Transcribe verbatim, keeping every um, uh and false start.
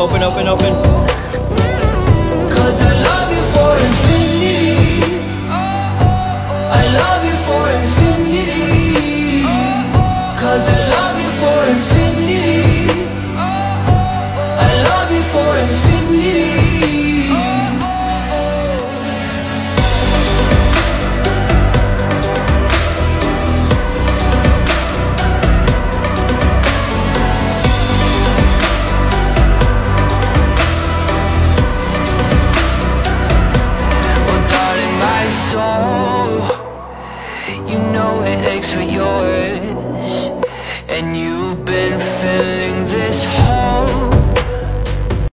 Open, open, open. Cause I love you for infinity. I love you for infinity. Cause I love you for infinity.